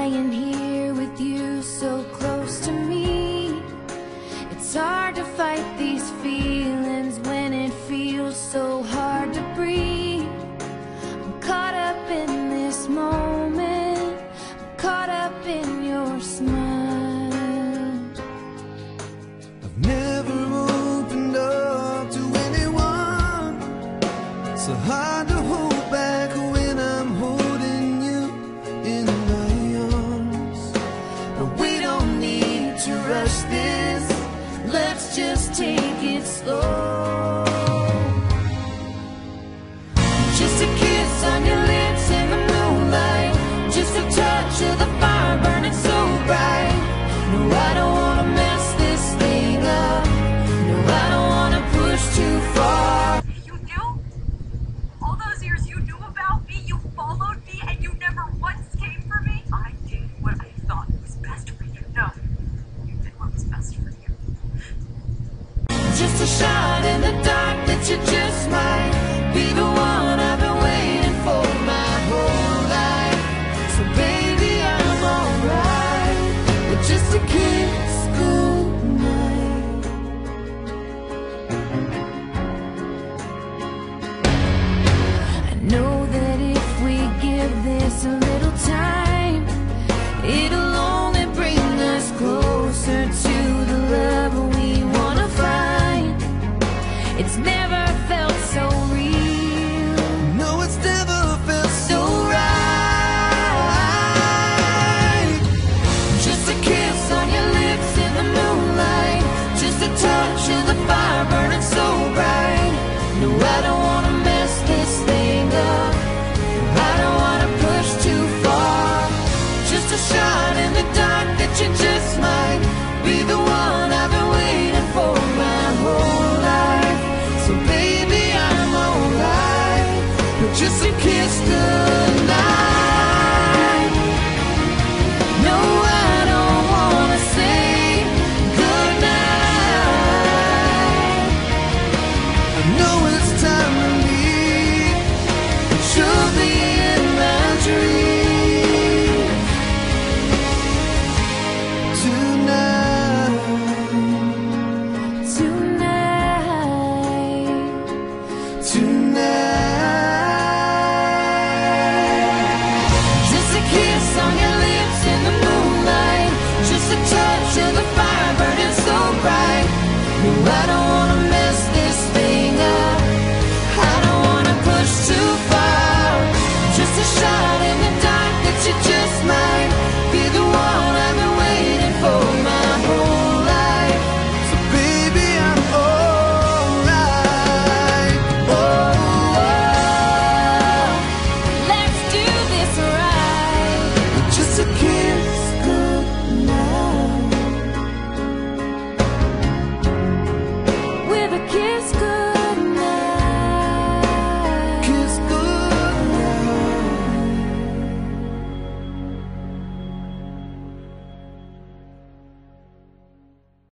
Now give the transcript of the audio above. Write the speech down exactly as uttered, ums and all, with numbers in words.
lying here with you so close to me. It's hard to fight these feelings when it feels so hard to breathe. I'm caught up in this moment, I'm caught up in your smile. I've never opened up to anyone. So hard to hold back when I'm holding you in my arms. But we don't need to rush this, let's just take it slow. Just a kiss on your lips in the moonlight, just a touch of the fire burning so bright. No, I don't wanna mess this thing up. No, I don't wanna push too far. You knew? All those years you knew about me, you followed me, and you never once came for me? I did what I thought was best for you. No, you did what was best for you. Just a shot in the dark that you just might be the one I've been waiting for my whole life. So baby, I'm alright with just a kiss.